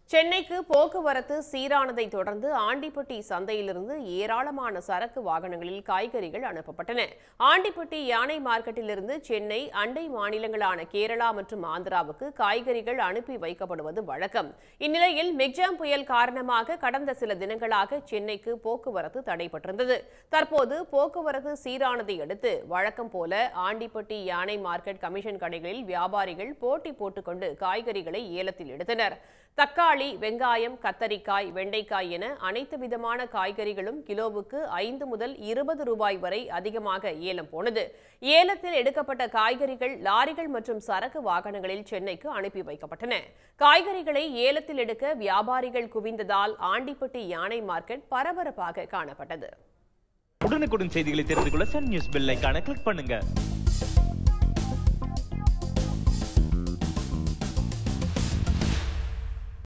சென்னைக்கு போக்குவரத்து சீரானதை தொடர்ந்து ஆண்டிப்பட்டி சந்தையிலிருந்து ஏராளமான சரக்கு வாகனங்களில் காய்கறிகள் அனுப்பப்பட்டன. ஆண்டிப்பட்டி யானை மார்க்கெட்டிலிருந்து சென்னை அண்டை மாநிலங்களான கேரளா மற்றும் ஆந்திராவுக்கு காய்கறிகள் அனுப்பி வைக்கப்படுவது வழக்கம். இந்நிலையில் மிக்ஜாம் புயல் காரணமாக கடந்த சில தினங்களாக சென்னைக்கு போக்குவரத்து தடைபட்டிருந்தது. தற்போது போக்குவரத்து சீரானதை அடுத்து வழக்கம் போல ஆண்டிப்பட்டி யானை மார்க்கெட் கமிஷன் கடைகளில் வியாபாரிகள் போட்டி போட்டுக்கொண்டு காய்கறிகளை ஏலத்தில் எடுத்தனர். தக்காளி, வெங்காயம், கத்தரிக்காய், வெண்டைக்காய் என அனைத்து விதமான காய்கறிகளும் கிலோவுக்கு 5 முதல் 20 ரூபாய் வரை அதிகமாக ஏலம் போனது. ஏலத்தில் எடுக்கப்பட்ட காய்கறிகள் லாரிகள் மற்றும் சரக்கு வாகனங்களில் சென்னைக்கு அனுப்பி வைக்கப்பட்டன. காய்கறிகளை ஏலத்தில் எடுக்க வியாபாரிகள் குவிந்ததால் ஆண்டிப்பட்டி யானை மார்க்கெட் பரபரப்பாக காணப்பட்டது. உடனுக்குடன் செய்திகளை தெரிந்து கொள்ள சன் நியூஸ் பெல் ஐகானை கிளிக் பண்ணுங்க.